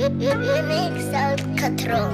Remix Alcatron.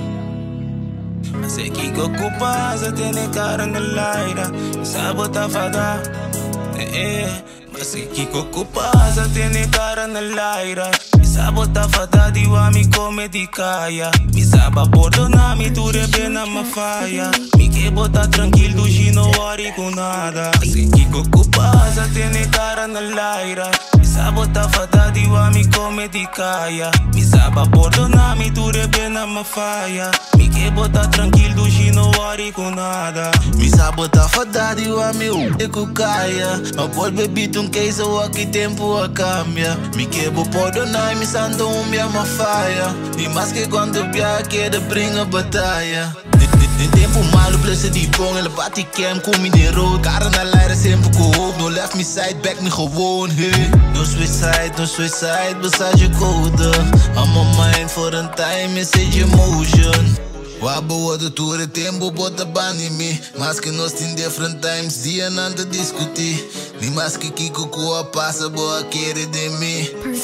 Sei que ocupas tiene cara en el aire, sabota fada. Mas sei que ocupas tiene cara en el aire, sabota fada diwa mi come di kaya. Mi saba perdona mi tu rebena ma faia. Mi que bota tranquilo e não worry com nada. Sei que ocupas tiene cara en el aire, sabota fada diwa mi come di kaya. Mi saba perdona mi tu rebena ma faia. Mi que bota tranquilo e não worry com nada. Mi sabota fada diwa mi kaya. Ma pode beber um case ou aqui tempo a cambia. Mi que bo perdonar mi santo ma faia. E mais que quando bia que de brinca batalha. De tempo malo blesse die bong en de body cam kom in de rood. Cara na leider sempre koop. No left me side back me gewoon hey. No suicide beside je code. I'm on mind for een time message emotion. Wabo wat tour de tempo bota bani me. Mas que nós tem different times dia não te discutir. Ni mas que kiko koa passa boa querer de mim.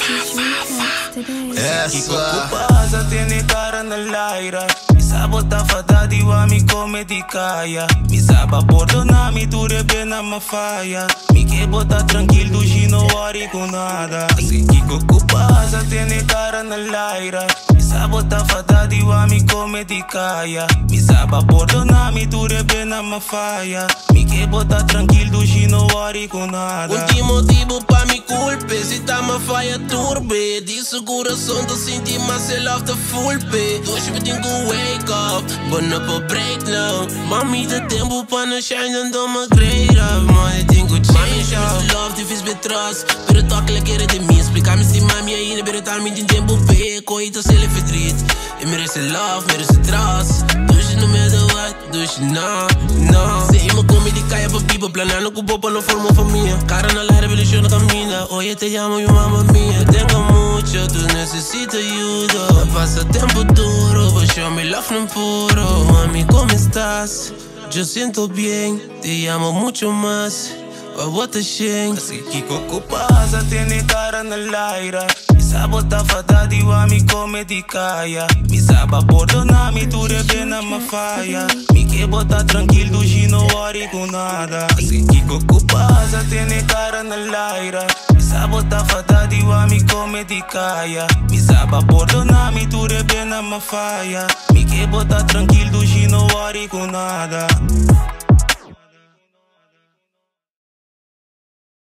Essa passa tiene cara en el aire. Mi sabota fada diwa mi come di kaya. Mi saba perdona mi tu rebena ma faia. Mi que bota tranquilo e não worry com nada. Assim que passa tiene cara en el aire. Mi sabota fada diwa mi come di kaya. Mi saba perdona mi tu rebena ma faia. Mi que bota tranquilo e não worry com nada. Último motivo pa mi culpe. Se tá ma faia turbe. Disso coração tô sentindo myself the full pay. Hoje eu tenho que wake up, but não vou break now. Mami dá tempo pra não shine, não dou uma grade up. Mas eu tenho que change up. Love difícil ver trust, pero toque la querer de mim. Explicar-me se mami ainda, pero tal-me tem tempo pé. Coito se ele fedrit. E merece love, merece trust. Duche no matter what, duche não. Sei me come de caia pra pipa, planando com bopa não forma família. Cara na lara, beleza na caminha. Hoje te llamo e mamma mia. Tengo mucho, tu necesitas ayuda. Passa tempo duro, vou show me love no puro. Mami, como estás? Yo siento bien, te amo mucho más. What a shame. Así que pasa tiene cara en el aire. Mi sabota fada diwa mi come di kaya. Mi saba perdona mi tu rebena ma faia. Mi que bota tranquilo e não worry com nada. Así que pasa tiene cara en el aire. Mi sabota fada diwa mi come di kaya. Mi saba perdona mi tu rebena ma faia. Mi que bota tranquilo e não worry com nada.